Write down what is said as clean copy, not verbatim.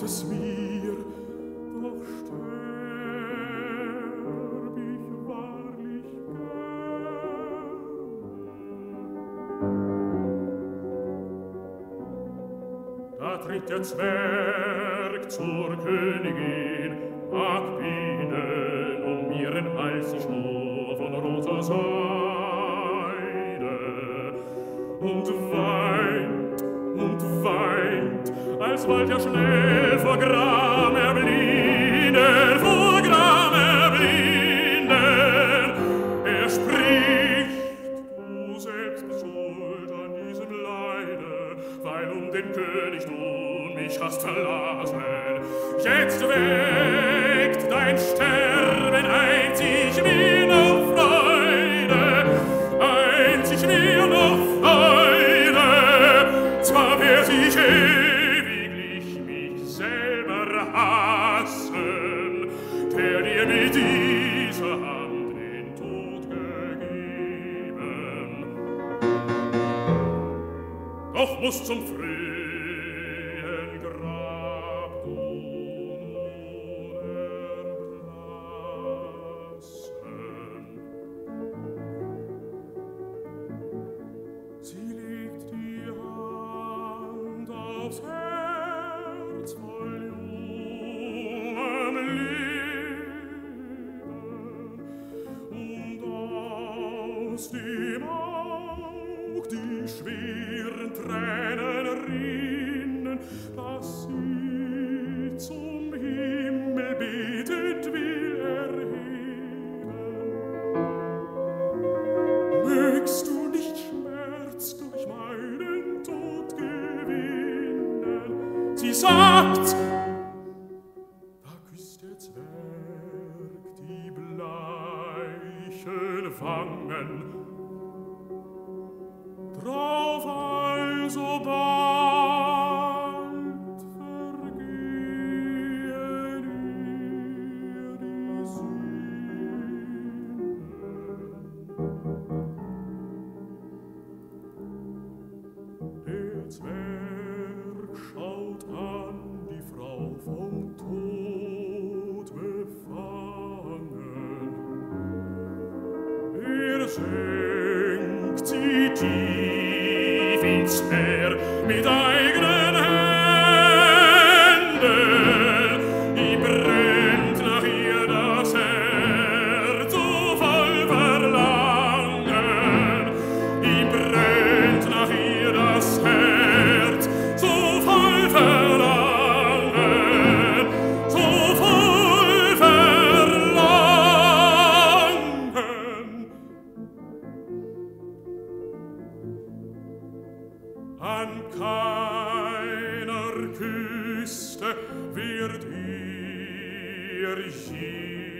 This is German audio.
es mir, doch sterb ich wahrlich gern. Da tritt der Zwerg zur Königin, mag binden ihren Hals sich nur von roter Seide und weint, als wollt er schnell vor Gram erblinden, vor Gram erblinden. Er spricht, du selbst bist schuld an diesem Leide, weil den König du mich hast verlassen. Jetzt weckt dein Sterben einzig mir noch Freude, einzig mir noch Freude. Zwar werd ich ewiglich mich selber hassen, der dir mit dieser Hand den Tod gegeben. Doch muss zum frühen Grab du erblassen. Sie legt die Hand aufs Herz voll jungem Leben, und aus dem Aug die schweren Tränen rinnen, dass sie zum Himmel betend will erheben. Mögst du nicht Schmerz durch meinen Tod gewinnen? Sie sagt, da küsst der Zwerg die bleichen Wangen, drauf also bald vergehen ihr die Sünden. Der Zwerg schaut an die Frau vom Tod befangen. Senkt sie tief ins Meer mit eigenen Händen. Ihm brennt nach ihr das Herz so voll Verlangen. Ihm brennt nach ihr das Herz so voll Verlangen, so voll Verlangen. An keiner Küste wird ihr je